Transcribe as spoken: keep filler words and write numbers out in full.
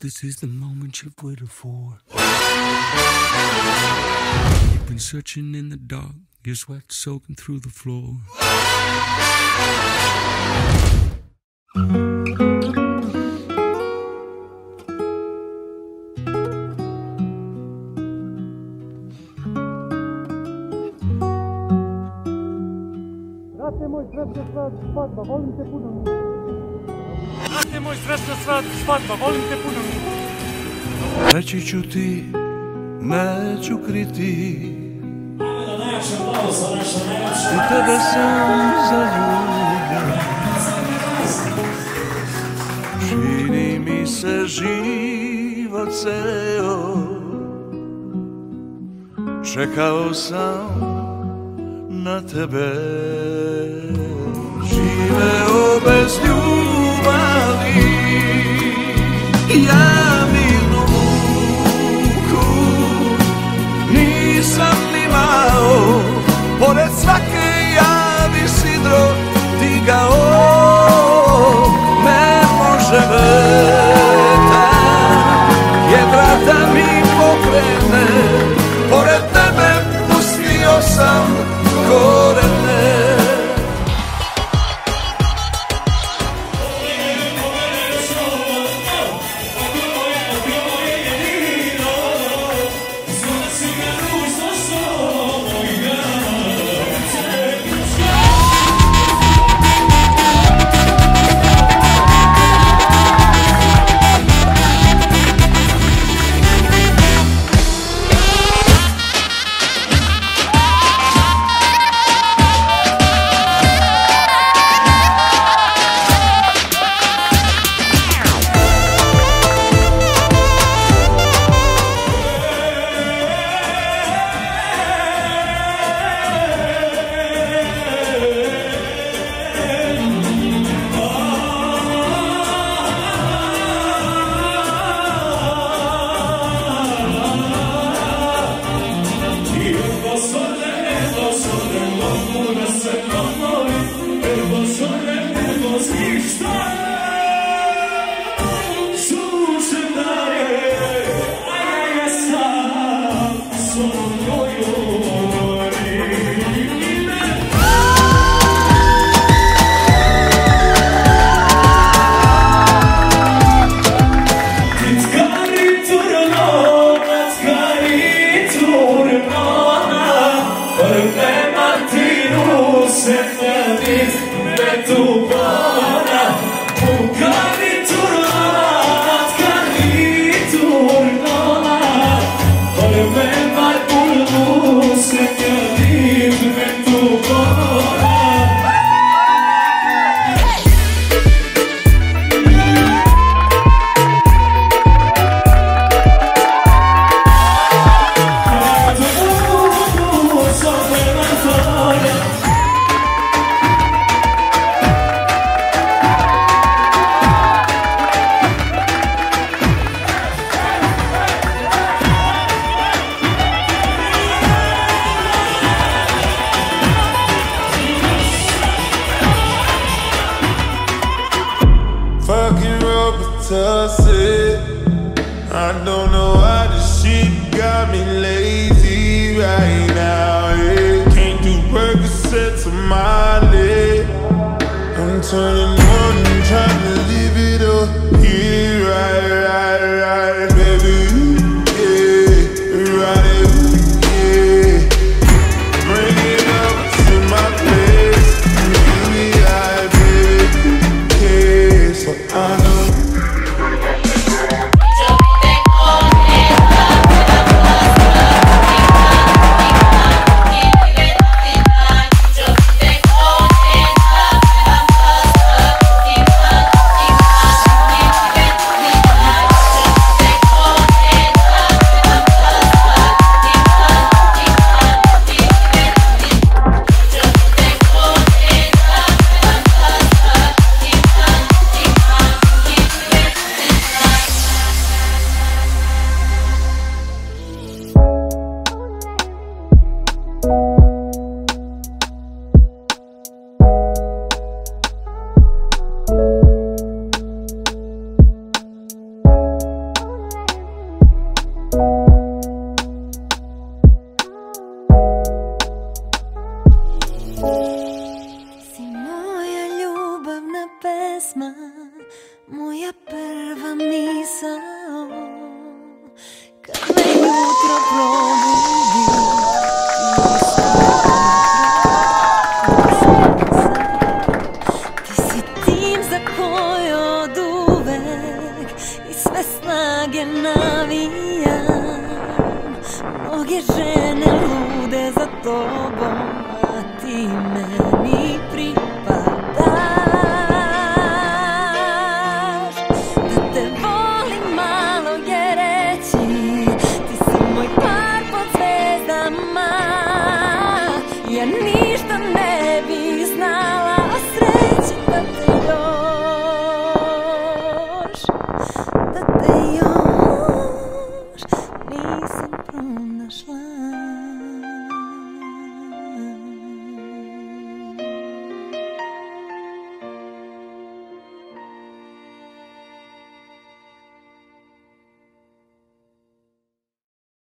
this is the moment you've waited for. You've been searching in the dark, your sweat soaking through the floor. Brate moj, srećna svadba, volim te puno. Brate moj, srećna svadba, volim te puno. Reći ću ti, neću kriti, u tebe sam zaljubljen. Čini mi se život ceo, čekao sam na tebe. Živeo bez ljubavi, ja mirnu muku nisam imao. Pored svake ja bi sidro digao. Ne može vetar jedra da mi pokrene. Pored tebe pustio sam korene. Mnoge žene lude za tobom, a ti meni pričaš